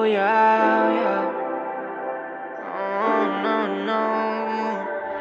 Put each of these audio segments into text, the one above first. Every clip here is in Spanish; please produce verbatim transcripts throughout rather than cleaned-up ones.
yeah, yeah. Oh, no, no.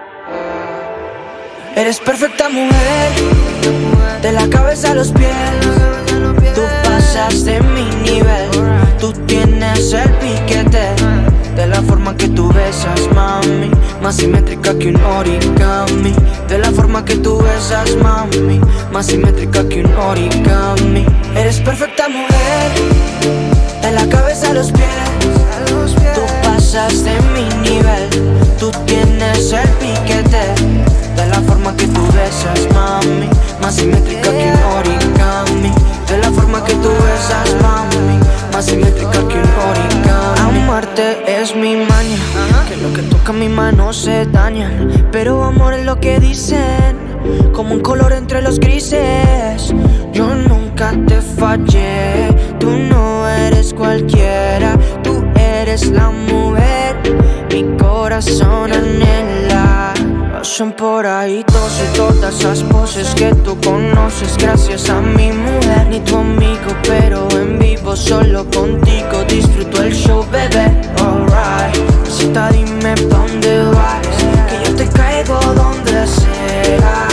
Uh. Eres perfecta mujer, de la cabeza a los pies. Tú pasas de mi nivel, tú tienes el piquete. De la forma que tú besas, mami, más simétrica que un origami. De la forma que tú besas, mami, más simétrica que un origami. Eres perfecta mujer, de la cabeza a los pies. Tú pasas de mi nivel, tú tienes el piquete. De la forma que tú besas, mami, más simétrica que un origami. De la forma que tú besas, mami, más simétrica que un origami. Amarte es mi maña, que lo que toca mi mano se daña. Pero amor es lo que dicen, como un color entre los grises. Yo nunca te fallé, tú no eres cualquiera. Tú eres la mujer, mi corazón anhela. Pasan por ahí todos y todas esas poses que tú conoces. Gracias a mi mujer, ni tu amigo, pero en vivo solo contigo disfruto el show, bebé. Alright, cita, dime pa' dónde vas, que yo te caigo donde sea.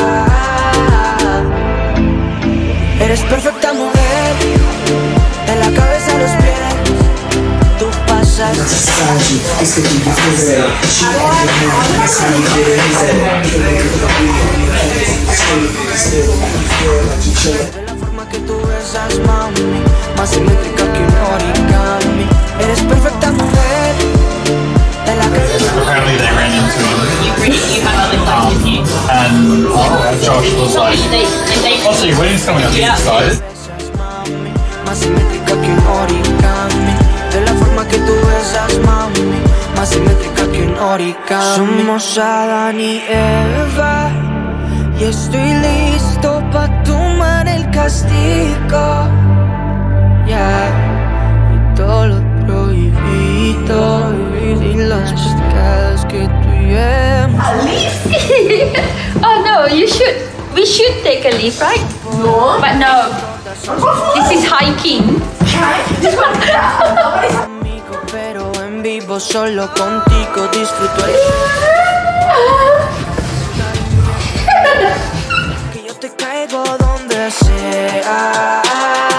Eres perfecta mujer, de la cabeza a los pies. Tú pasas. De la forma que tú besas, mami, más simétrica que un origami. Eres perfecta mujer, de la cabeza. Apparently they ran into him. You really, you had other guys with you. And Josh was like, oh, so your wedding's coming up, are you excited? Más simétrica que un origami. De la forma que tú besas, mami, más simétrica que un origami. Somos Adán y Eva, y estoy listo pa' tomar el castigo. Yeah, y todo lo prohibido, y los pecados que tuvimos. A leaf? Oh no, you should. We should take a leaf, right? No. But no. This is hiking. This one. Pero en vivo solo contigo disfruto el que yo te caigo donde sea.